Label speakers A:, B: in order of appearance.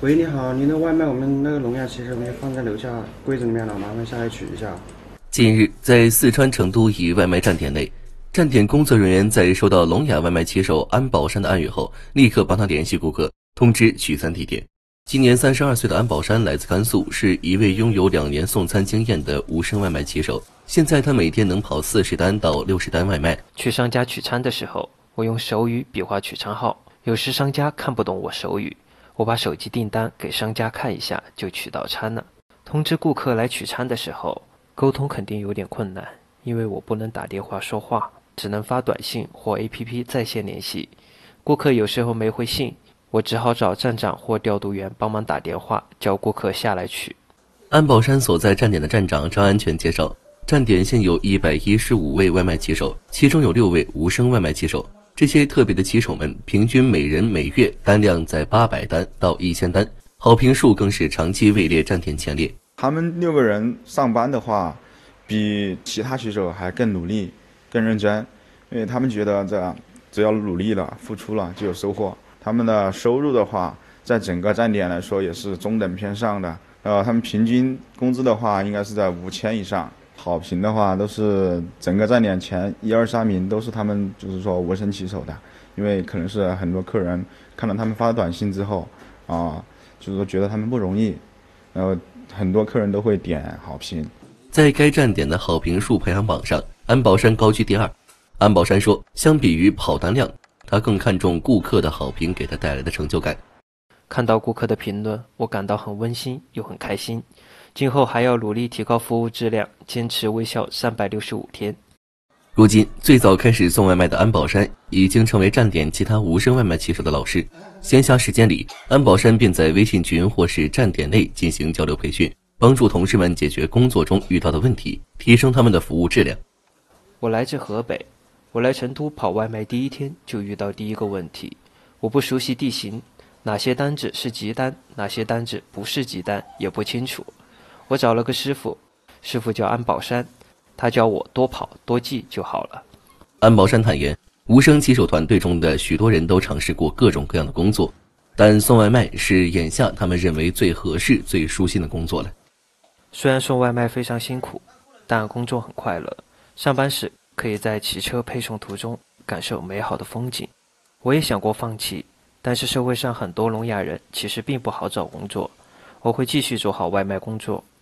A: 喂，你好，您的外卖我们那个聋哑骑手没放在楼下柜子里面了，麻烦下来取一下。
B: 近日，在四川成都一外卖站点内，站点工作人员在收到聋哑外卖骑手安宝山的暗语后，立刻帮他联系顾客，通知取餐地点。今年32岁的安宝山来自甘肃，是一位拥有2年送餐经验的无声外卖骑手。现在他每天能跑40单到60单外卖。
C: 去商家取餐的时候，我用手语比划取餐号，有时商家看不懂我手语，我把手机订单给商家看一下就取到餐了。通知顾客来取餐的时候，沟通肯定有点困难，因为我不能打电话说话，只能发短信或 APP 在线联系。顾客有时候没回信，我只好找站长或调度员帮忙打电话，叫顾客下来取。
B: 安宝山所在站点的站长张安全介绍，站点现有115位外卖骑手，其中有6位无声外卖骑手。这些特别的骑手们平均每人每月单量在800单到1000单，好评数更是长期位列站点前列。
D: 他们6个人上班的话，比其他骑手还更努力、更认真，因为他们觉得只要努力了、付出了就有收获。他们的收入的话，在整个站点来说也是中等偏上的。他们平均工资的话，应该是在5000以上。好评的话，都是整个站点前1、2、3名都是他们，就是说无声骑手的，因为可能是很多客人看到他们发短信之后，就是说觉得他们不容易，然后很多客人都会点好评。
B: 在该站点的好评数排行榜上，安宝山高居第2。安宝山说，相比于跑单量，他更看重顾客的好评给他带来的成就感。
C: 看到顾客的评论，我感到很温馨又很开心。今后还要努力提高服务质量，坚持微笑365天。
B: 如今，最早开始送外卖的安宝山已经成为站点其他无声外卖骑手的老师。闲暇时间里，安宝山便在微信群或是站点内进行交流培训，帮助同事们解决工作中遇到的问题，提升他们的服务质量。
C: 我来自河北，我来成都跑外卖第1天就遇到第一个问题，我不熟悉地形，哪些单子是急单，哪些单子不是急单也不清楚。我找了个师傅叫安宝山，他教我多跑多记就好了。
B: 安宝山坦言，无声骑手团队中的许多人都尝试过各种各样的工作，但送外卖是眼下他们认为最合适、最舒心的工作了。
C: 虽然送外卖非常辛苦，但工作很快乐。上班时可以在骑车配送途中感受美好的风景。我也想过放弃，但是社会上很多聋哑人其实并不好找工作。我会继续做好外卖工作，